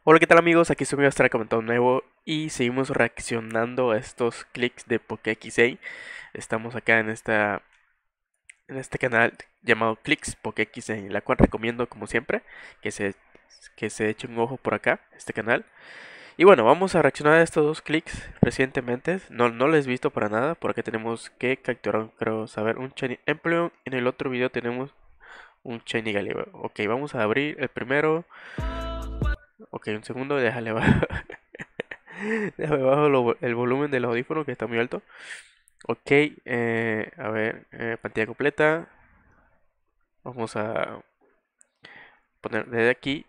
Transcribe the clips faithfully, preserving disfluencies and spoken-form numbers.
Hola, ¿qué tal amigos? Aquí estoy a estar comentando nuevo y seguimos reaccionando a estos clics de PokéXA. Estamos acá en esta en este canal llamado Clics PokéXA, la cual recomiendo como siempre que se que se eche un ojo por acá, este canal. Y bueno, vamos a reaccionar a estos dos clics recientemente. No, no los he visto para nada. Por acá tenemos que capturar, creo saber, un Shiny Empleo. En el otro video tenemos un Shiny Galio. Ok, vamos a abrir el primero. Ok, un segundo, déjale bajar. Déjame bajo lo- el volumen del audífono que está muy alto. Ok, eh, a ver, eh, pantalla completa. Vamos a poner desde aquí.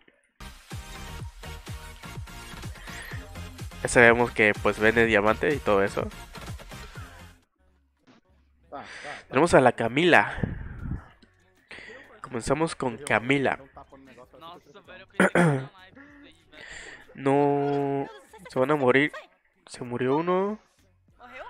Ya sabemos que pues vende diamante y todo eso. Tenemos a la Camila. Comenzamos con Camila. Nossa, velho, eu pensei que você tinha live disso aí, velho. No, se van a morir. Se murió uno. Morreu?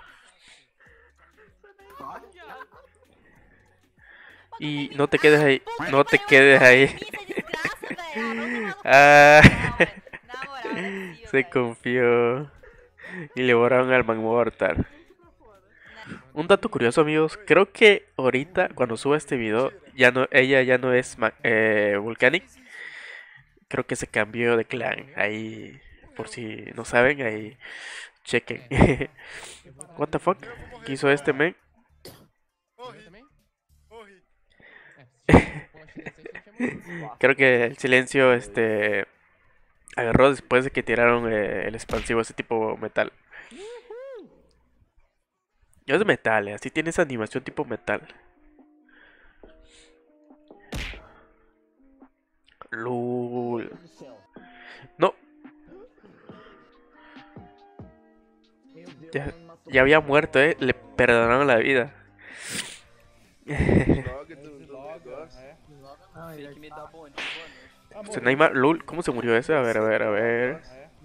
Y no te quedes ahí. No te quedes ahí. Essa desgraça, velho. Ah, vai tomar no cu. Ah, Não, é- na moral, não é possível, se velho. confió. Y le borraron al Magmortar. Un dato curioso, amigos, creo que ahorita cuando suba este video ya no, ella ya no es ma- eh, Volcanic, creo que se cambió de clan. Ahí, por si no saben, ahí chequen. What the fuck? ¿Qué hizo este men? Creo que el silencio este agarró después de que tiraron eh, el expansivo ese tipo metal. No es metal, eh, así tiene esa animación tipo metal. Lul. No, ya, ya había muerto, eh. Le perdonaron la vida. Vlog do, do negócio. Sei que me dá bom dia, boa noite. Se Neymar, Lul, ¿cómo se murió ese? A ver, a ver, a ver.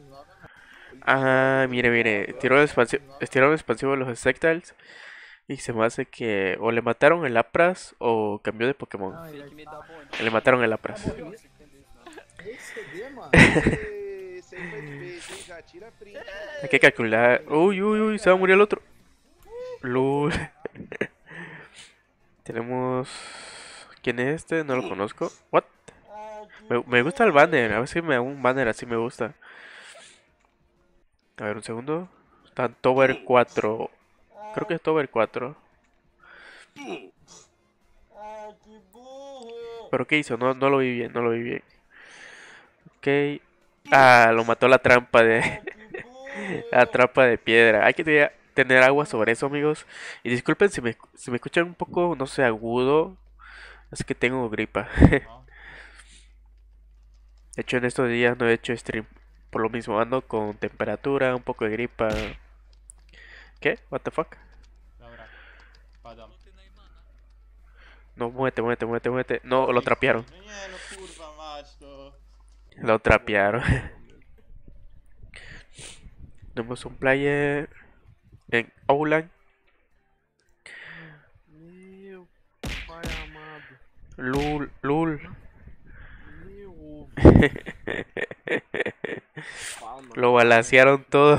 Ah, mire, mire. Tiró el expansivo, estiraron el expansivo de los Insectiles. Y se me hace que o le mataron el Lapras o cambió de Pokémon. Sei que me dá bom dia. Le mataron el Lapras. Não consigo entender isso, não. Exceder, mano. Esse aí foi feito, hein? Já tira print. Hay que calcular. Uy, uy, uy, se va a morir el otro. Lul. Tenemos. ¿Quién es este? No lo conozco. What? Me, me gusta el banner. A ver si me hago un banner así me gusta. A ver, un segundo. Está en Tower cuatro. Creo que es Tower cuatro. ¿Pero qué hizo? No, no lo vi bien, no lo vi bien. Ok. Ah, lo mató la trampa de... la trampa de piedra. Hay que te- tener agua sobre eso, amigos. Y disculpen si me, si me escuchan un poco, no sé, agudo. Es que tengo gripa. De hecho, en estos días no he hecho stream. Por lo mismo ando con temperatura, un poco de gripa. ¿Qué? What the fuck? No, muévete, muévete, muévete, muévete. No, lo trapearon. Lo trapearon. Tenemos un player en Oulan. Meu pai amado. Lul, Lul. Meu ovo. Palma. Lo balancearon todo.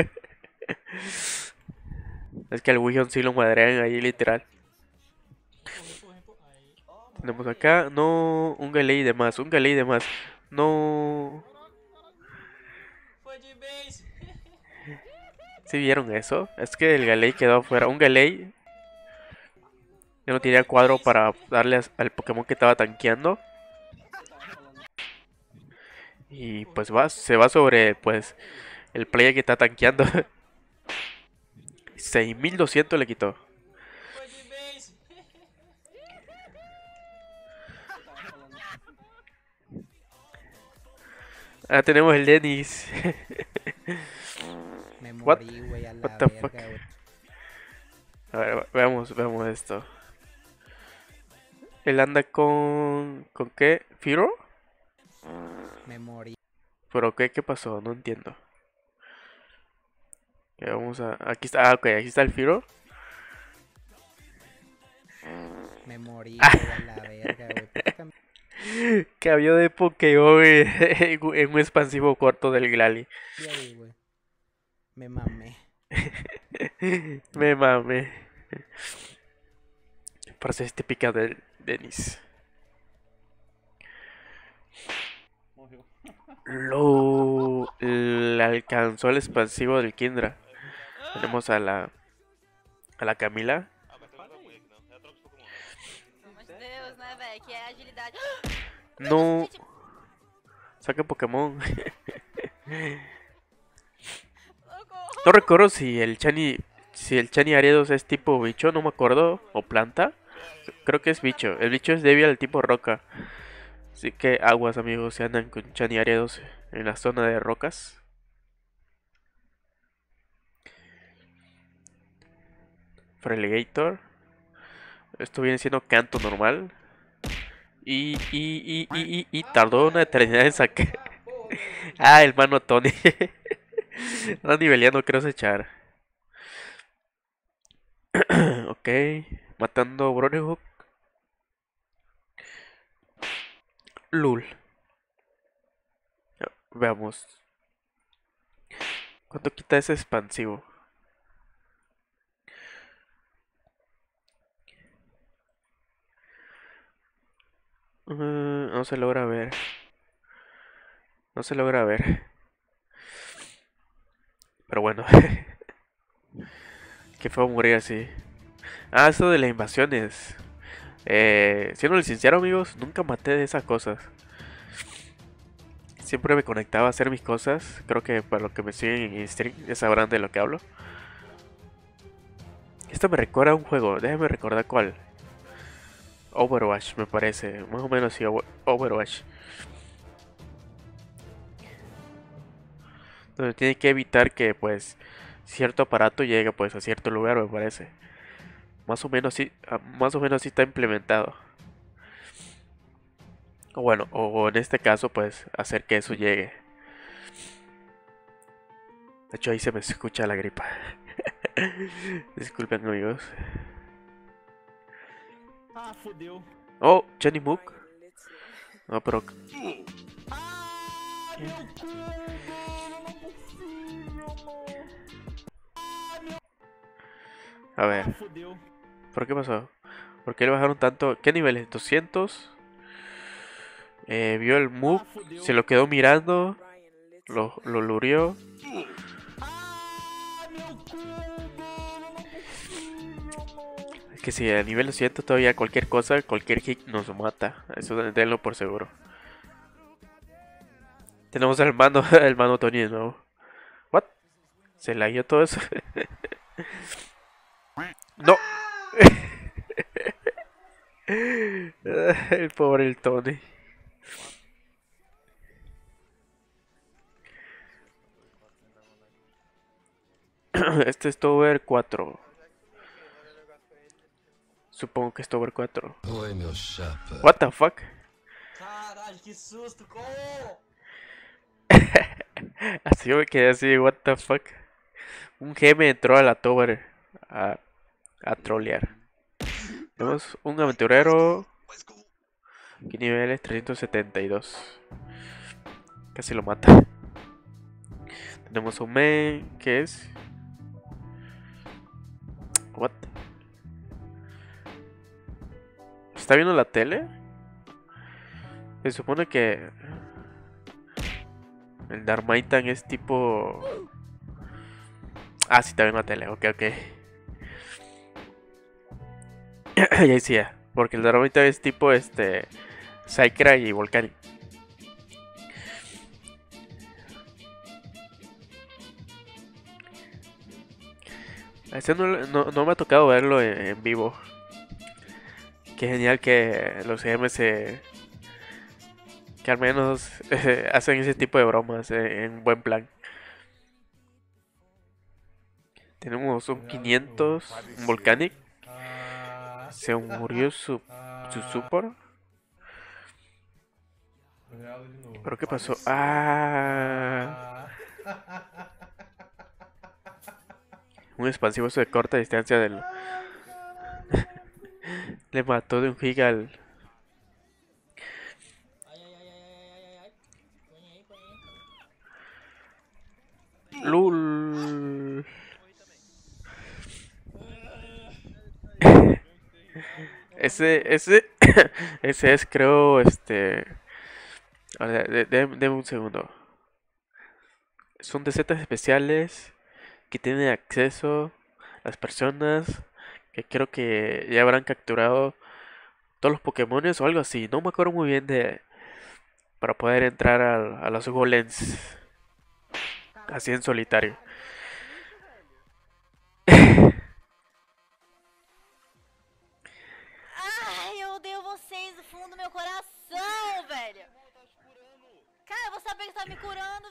Es que al William sí lo madrean ahí literal. Tenemos acá, no, un Galei de más, un Galei de más. No. Foi de vez. ¿Sí vieron eso? Es que el Galei quedó afuera. Un Galei. Yo no tenía cuadro para darle as- al Pokémon que estaba tanqueando. Y pues va, se va sobre pues el player que está tanqueando. seis mil doscientos le quitó. Foi de vez. Ah, tenemos el Dennis. Me What? morí, güey, a la What the verga, fuck? güey. A ver, veamos, veamos esto. Él anda con... ¿Con qué? ¿Firo? Me morí. ¿Pero qué? ¿Qué pasó? No entiendo. Ok, vamos a... Aquí está... Ah, ok, aquí está el Firo. Me morí, güey, a la verga, güey. ¿Por qué cambié? Cambió de Pokémon en, en un expansivo corto del Glalie. Y ahí, güey. Me mamé. Me mame. Parece este pica del Denis. Morreu. Lo le alcanzó el expansivo del Kindra. Tenemos a la a la Camila. Pelo amor de Deus, né, velho? Que é agilidade. No, Gente, saca Pokémon. socorro. No recuerdo si el Chani si el Chani Ariados es tipo bicho, no me acuerdo, o planta. Creo que es bicho. El bicho es débil al tipo roca. Así que aguas, amigos, si andan con Chani Ariados en la zona de rocas. Frelegator. Esto viene siendo canto normal. Y, y, y, y, y, y tardó una eternidad en sacar. Ah, el mano Tony. Anda niveleando, quiero echar. Ok. Matando Bronehawk. Lul. Ya, veamos. ¿Cuánto quita ese expansivo? Uh, no se logra ver. No se logra ver. Pero bueno. Que fue morir así. Ah, eso de las invasiones. Eh, siendo sincero, amigos, nunca maté de esas cosas. Siempre me conectaba a hacer mis cosas. Creo que para los que me siguen en stream ya sabrán de lo que hablo. Esto me recuerda a un juego. Déjame recordar cuál. Overwatch, me parece. Más o menos sí, Over- Overwatch. Donde tiene que evitar que, pues, cierto aparato llegue, pues, a cierto lugar, me parece. Más o menos sí, ah, más o menos sí está implementado. O bueno, o en este caso, pues, hacer que eso llegue. De hecho, ahí se me escucha la gripa. Disculpen, amigos. Ah, fodeu. Oh, Johnny Mook. No, pero Ah, meu cu! Não é possível, mano. a ver, Ah, fodeu. ¿por qué pasó? ¿Por qué le bajaron tanto? ¿Qué niveles? ¿doscientos? Eh, vio el Mook, Ah, fodeu. se lo quedó mirando, lo, lo lurió. Ah, meu cu, mano. Não é possível, mano. Es que si a nivel doscientos todavía cualquier cosa, cualquier hit nos mata. Eso denlo por seguro. Tenemos al mano, el mano Tony de nuevo. What? ¿Se la dio todo eso? No. El pobre el Tony. Este es Tower cuatro. Supongo que es Tower cuatro. Oi, meu chapa. What the fuck? Caralho, que susto, como? Así yo me quedé así, what the fuck. Un G me entró a la Tower a, a trolear. Tenemos un aventurero. ¿Qué nivel es? trescientos setenta y dos. Casi lo mata. Tenemos un main. ¿Qué es? What? ¿Está viendo la tele? Se supone que el Darmaitan es tipo... Ah, sí, está viendo la tele, ok, ok. Ya decía, porque el Darmaitan es tipo este... Psykra y Volcanic. Ese no, no, no me ha tocado verlo en, en vivo. Qué genial que los G M se... Que al menos eh, hacen ese tipo de bromas eh, en buen plan. Tenemos un quinientos, un Volcanic. Se murió su, su support. ¿Pero qué pasó? Ah, un expansivo eso de corta distancia del... Le mató de un giga al... Lul. Ese, ese, ese es, creo, este. A ver, de- de- deme un segundo. Son recetas especiales que tienen acceso las personas que creo que ya habrán capturado todos los Pokémones o algo así. No me acuerdo muy bien de para poder entrar al- a, los golems así en solitario. Ai, eu odeio vocês do fundo do meu coração, velho. Cara, eu vou saber que tá me curando,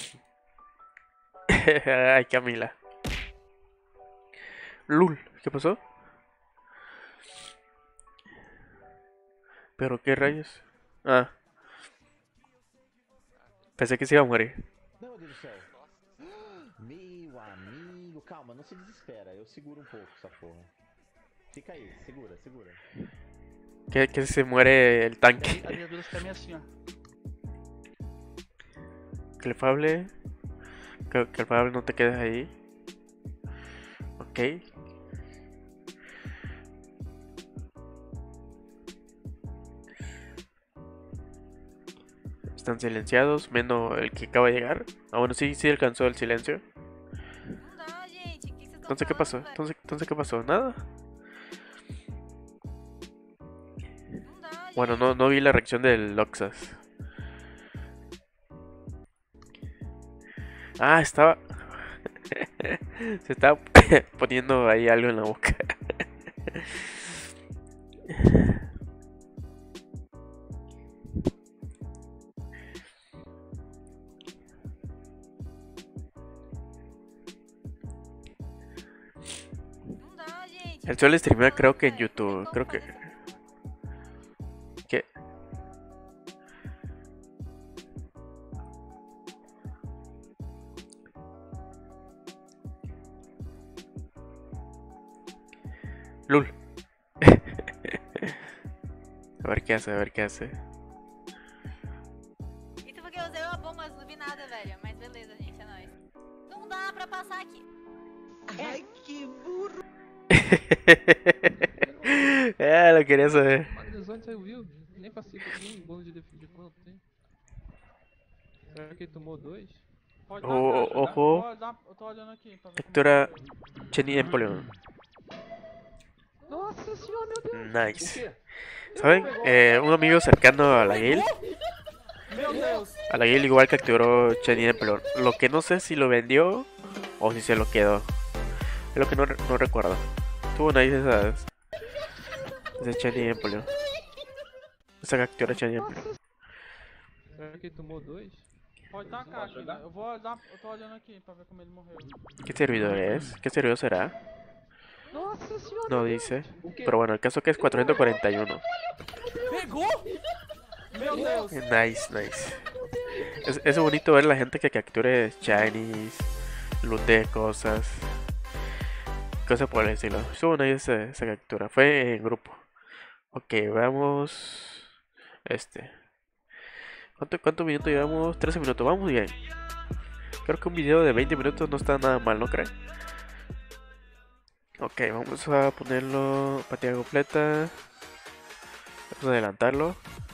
velho. Ay, Camila. Lul, ¿qué pasó? ¿Pero qué rayos? Ah, pensé que se iba a morir. Não, meu Deus do céu. Meu amigo, calma, não se desespera. Eu seguro um pouco essa porra. Fica aí, segura, segura. Que, que se muere el tanque. A minha dúvida fica meio assim, ó. Clefable. Que, Clefable, no te quedes ahí. Ok. Están silenciados, menos el que acaba de llegar. Ah, bueno, sí, sí alcanzó el silencio. Não dá, gente. O que vocês estão Entonces, ¿qué falando, pasó? velho? Entonces, entonces ¿qué pasó? ¿Nada? Não dá, Bueno, gente. no, no vi la reacción del Loxas. Ah, estaba... Se estaba poniendo ahí algo en la boca. Não dá, gente. Él suele streamear, creo que en Velho, não tem YouTube. como Creo que... fazer isso. ¿Qué? Lul. A ver qué hace, a ver qué hace. Isso porque eu usei uma bomba, mas não vi nada, velho. Mas beleza, gente, é nóis. Não dá pra passar aqui. Ai, que burro. Ah, lo quería saber. Mas dezoito saiu vivo, nem passei por nenhum bônus de defesa de quanto tem. Será que ele tomou dois? Pode dar, O- cara, dá- ojo. pode dar- Eu tô olhando aqui pra ver como Captura é que Chenny Empoleon. Nossa senhora, meu Deus! O Nice. quê? ¿Saben? Eh, un amigo cercano a la guild. Meu Deus! A la guild igual capturó Chenny Empoleon. Lo que no sé si lo vendió o si se lo quedó. Es lo que no, re- no recuerdo. Tuvo nice esas. Ese Chenny Empoleon. Esa captura Chenny Empoleon. Será que ele tomou dois? Pode dar, cara, aqui, né? Eu vou dar. Eu tô olhando aqui pra ver como ele morreu. ¿Qué servidor es? ¿Qué servidor será? Nossa senhora! No dice. Pero bueno, el caso que es cuatrocientos cuarenta y uno. Pegou? Meu Deus! Nice, nice. Es, es bonito ver la gente que capture shinies, lootee cosas, cosas por el estilo. Estuvo nice esa, esa captura. Fue en grupo. Ok, veamos. Este. ¿Cuánto, cuánto minutos llevamos? trece minutos. Vamos bien. Creo que un video de veinte minutos no está nada mal, ¿no creen? Ok, vamos a ponerlo partida completa. Vamos a adelantarlo.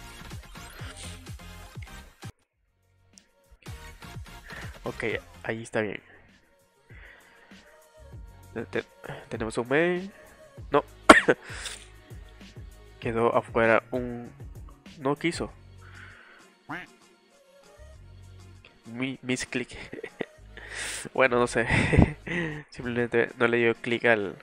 Ok, ahí está bien. Te- te- tenemos un main. No. Quedó afuera un... No quiso. Mi, misclick. Bueno, no sé. Simplemente no le dio clic al...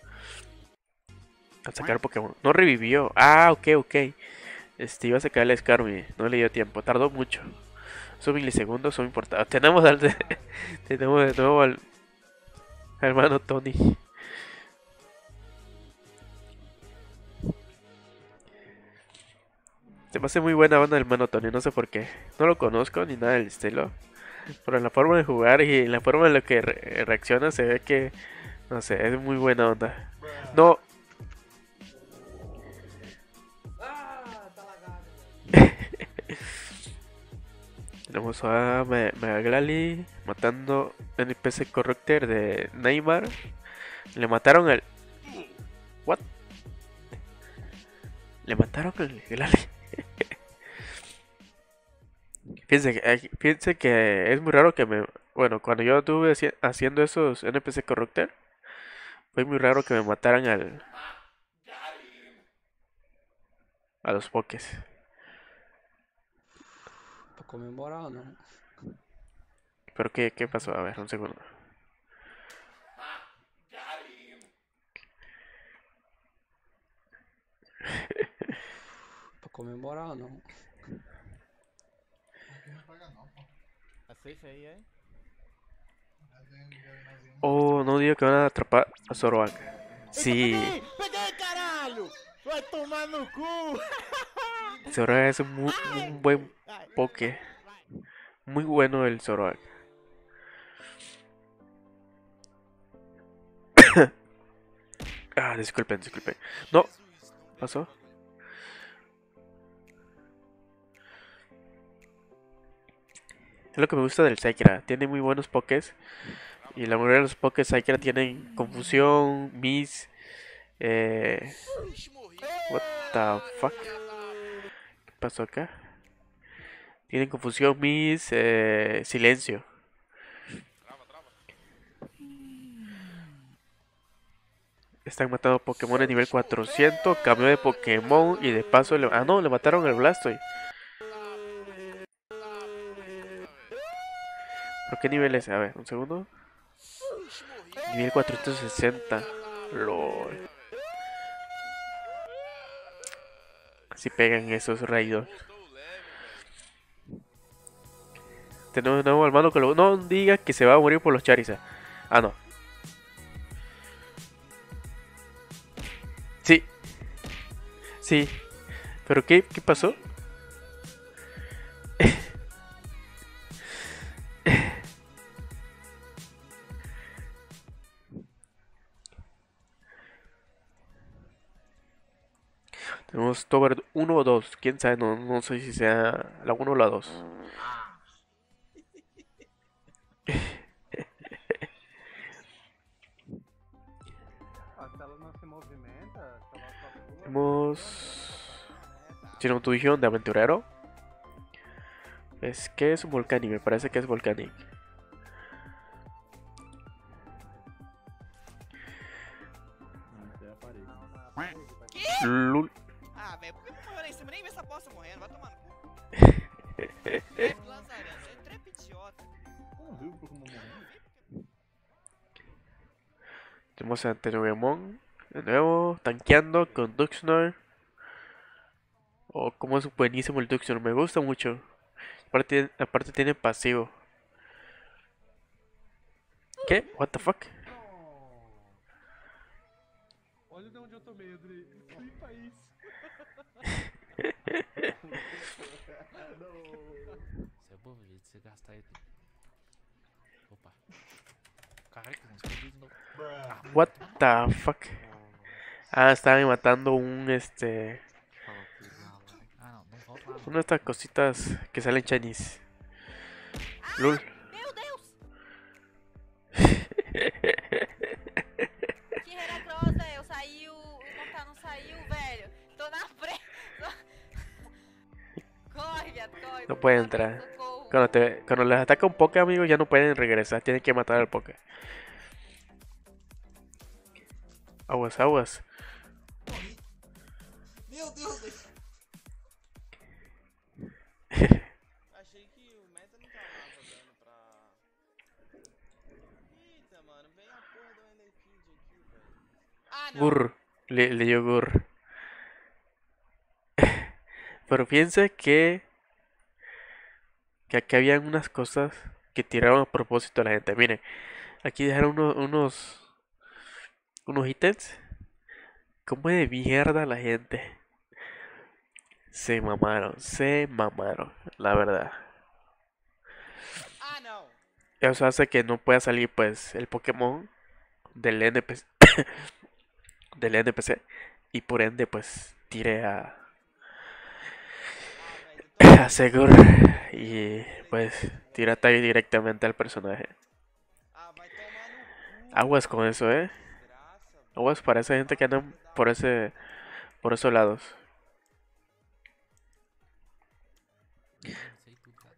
Al sacar Pokémon. No revivió. Ah, ok, ok. Este, iba a sacar el Scarmy. No le dio tiempo. Tardó mucho. Esos milisegundos son importantes. Tenemos al... Tenemos de nuevo al... al hermano Tony. Se me hace muy buena onda el hermano Tony. No sé por qué. No lo conozco ni nada del estilo. Pero en la forma de jugar y en la forma en la que re- reacciona se ve que... No sé, es muy buena onda. No... Tenemos a Me- Megaglali matando N P C Corrupter de Neymar. Le mataron el. What? Le mataron el Glali. Fíjense, que- eh, fíjense que es muy raro que me. Bueno, cuando yo estuve haci- haciendo esos N P C Corrupter, fue muy raro que me mataran al. A los pokés. Pra comemorar, não. Pero qué, qué pasó? A ver, un segundo. Pra comemorar, não. Tá safe aí, é? Oh, no digo que van a atrapar a Zoroark. Sí, Peguei, caralho! Vai tomar no cu! Zoroark es un, mu- un buen poke. Muy bueno el Zoroark. Ah, disculpen, disculpen. No, pasó. Es lo que me gusta del Sakura. Tiene muy buenos pokés. Y la mayoría de los pokés Sakura tienen confusión, miss. Eh, what the fuck? ¿Qué pasó acá? Tienen confusión, miss, eh, silencio. Están matando Pokémon de nivel cuatrocientos. Cambió de Pokémon y de paso le... Ah, no, le mataron el Blastoise. ¿Por qué nivel es? A ver, un segundo. Nivel cuatrocientos sesenta. LOL. Si pegan esos rayos. Tenemos un nuevo hermano que lo... No diga que se va a morir por los Charizard. Ah, no. Sí. Sí. ¿Pero qué, qué pasó? Tenemos Tober uno o dos. Quién sabe, no, no sé si sea la uno o la dos. Tenemos Tiene de aventurero. Es que es un Volcanic, me parece que es Volcanic. Lul. Ah, velho, por que não morreu lá em cima? Nem vê essa bosta morrendo, vai tomar no cu. É Lazarento, é trepa idiota. Tenemos a Tenoremon de nuevo, tanqueando con Duxnor. Oh, como es buenísimo el Duxnor, me gusta mucho. Aparte, aparte tiene pasivo. ¿Qué? What the fuck? Olha de onde eu tomei, Andrei. Flipa isso. Isso é bom, jeito de você gastar aí. Opa. Caralho, que não escrevi de novo. What the fuck? Ah, estaban matando un este. Ah, não, não volta lá. Una de estas cositas que salen Chinese. Lul. Meu Deus! Que Heracross, velho. Saiu. O Mortal não saiu, velho. Tô na frente. Corre, viado, corre. No puede Corre, entrar. socorro. Cuando, te, cuando les ataca un Poké, amigos, ya no pueden regresar. Tienen que matar al Poké. Aguas, aguas. Meu Deus! Achei que o meta não tava dando pra... Eita, mano, vem a porra do Enerkid aqui, velho. Ah, não! Gur. Le, le dio Gur. Pero piensa que. Que aquí habían unas cosas que tiraron a propósito a la gente. Miren, aquí dejaron uno- unos. Unos ítems. Como de mierda la gente. Se mamaron, se mamaron, la verdad. Ah, não! Eso hace que no pueda salir pues el Pokémon del N P C. Del N P C. Y por ende pues tire a. Ah, velho, Asegura. Y pues tira tag directamente al personaje. Ah, vai tomar no cu. Aguas con eso, eh. Graça, Aguas para esa gente que anda por ese, por esos lados. Eu sei tudo, cara.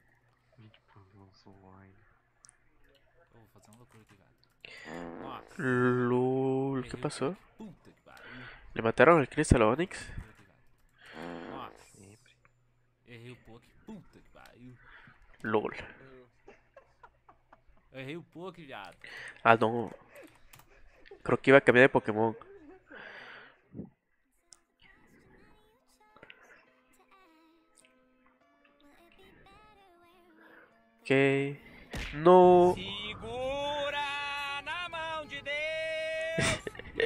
Eu vou fazer uma loucura aqui, cara. Nossa. Lul, ¿qué errei o pasó? poke. Puta que pariu. ¿Le mataron al Crystal Onyx? Nossa. Errei o poke. Puta que pariu. Lol. Eu errei o poke, viado. Ah, no. Creo que iba a cambiar de Pokémon. Ok. No. segura na mão de Deus.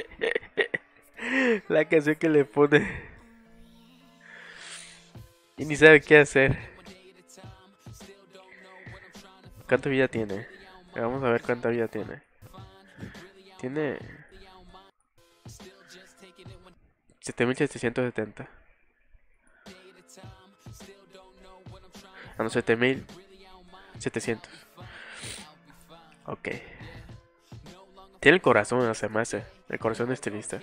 La canción que le pone. Y ni sabe qué hacer. ¿Cuánta vida tiene? Vamos a ver cuánta vida tiene. Tiene siete mil setecientos setenta. Ah, no, siete mil setecientos. Ok. Tiene el corazón, se me hace. El corazón de estilista.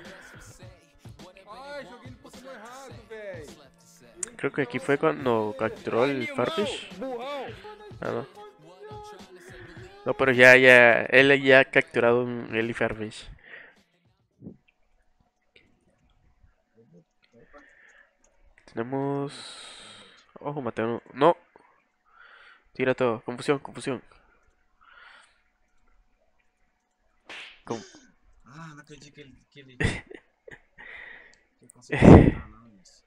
Ai, joguei no Pokémon errado, velho. Creo que aquí fue cuando capturó el Farfish. Ah, no. No, pero ya, ya, él ya ha capturado un el Farfish. Tenemos... Ojo, Mateo. No. Tira todo. Confusión, confusión. Con- Ah, não acredito que ele. Que ele... que ele conseguiu matar, não, isso.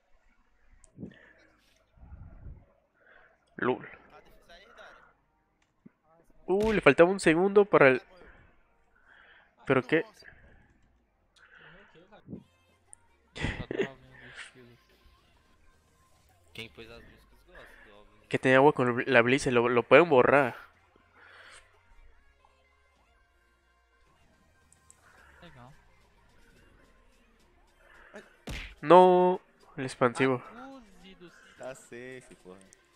Lul. A defesa é herdada. Uh, le faltaba un segundo para el... ¿Pero qué? Quem pôs as músicas gosta do álbum. Que tenía agua con la Blizz, lo, lo pueden borrar. Legal. No, el expansivo. Use do Tá safe, porra.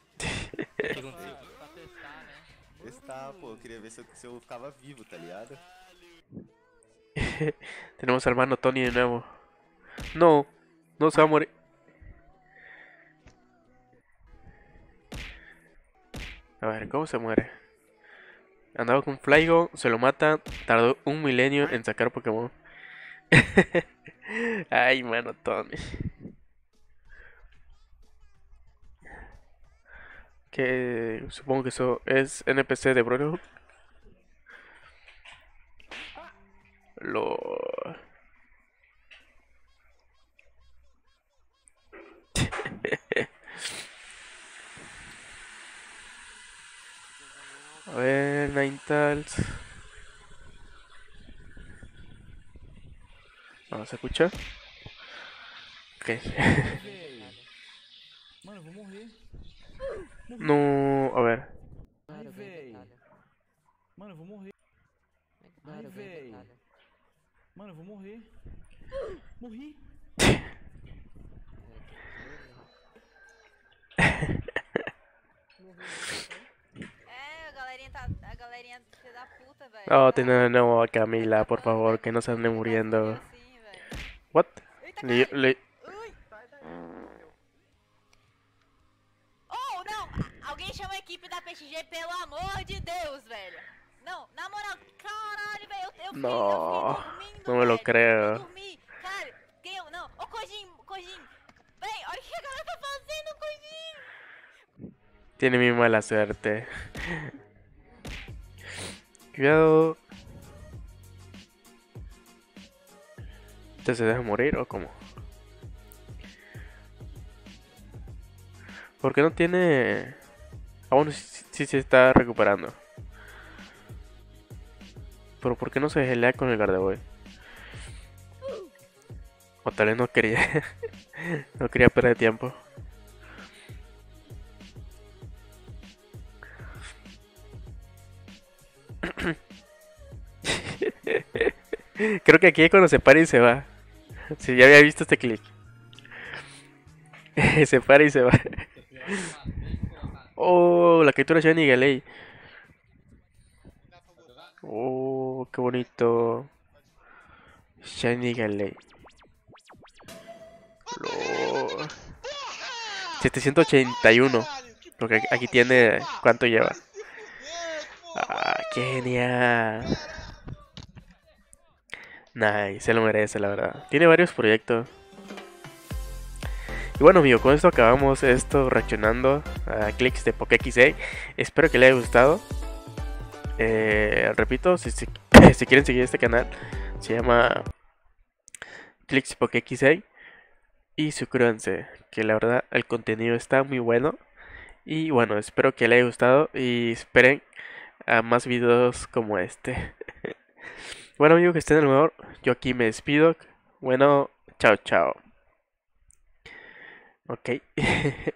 pra testar, né? Testar, pô. Eu queria ver se eu, se eu ficava vivo, tá ligado? Tenemos al hermano Tony de nuevo. No, no se va a morir. A ver, ¿cómo se muere? Andaba con Flygo, se lo mata, tardó un milenio en sacar Pokémon. Ay, mano, Tony. Que supongo que eso es N P C de Brotherhood. Lo... A ver, Ninetales. Vamos a escuchar. Ok. Mano, eu vou morrer. No, a ver. Ai, véi. Mano, eu vou morrer. Ai, véi. Mano, eu vou morrer. Morri. É, a galerinha tá. A galerinha filha da puta, velho. Oh, tiene no, a Camila, por favor, que no se ande muriendo. Assim, velho. What? Eita, Le, caralho. le... Ui. Oh, não! Alguém chama a equipe da P X G, pelo amor de Deus, velho. Não, na moral, caralho, velho, eu, eu, fiquei- No, eu fiquei dormindo, no me lo velho. creo. Eu dormi, cara, quem eu, não, ô Kojin, Kojin, véi, olha o que a galera tá fazendo, Kojin. Tiene muy mala suerte. Cuidado. ¿Este se deja morir o cómo? ¿Por qué no tiene...? Ah, bueno, sí, sí se está recuperando. Pero ¿por qué no se gelea con el Gardevoir? O tal vez no quería. No quería perder tiempo. Creo que aquí es cuando se para y se va. Si ya había visto este clic. Se para y se va. Oh, la captura Shiny Galei. Oh, qué bonito. Shiny Galei. Lo- setecientos ochenta y uno. Porque aquí tiene. ¿Cuánto lleva? Ah, qué genial. Nice, se lo merece, la verdad. Tiene varios proyectos. Y bueno, amigo, con esto acabamos esto reaccionando a clics de PokéXA. Espero que les haya gustado. Eh, repito, si, si, si quieren seguir este canal, se llama Clics PokéXA. Y suscríbanse, que la verdad el contenido está muy bueno. Y bueno, espero que les haya gustado y esperen a más videos como este. Bueno, amigos, que estén en el mejor. Yo aquí me despido. Bueno, chao, chao. Ok.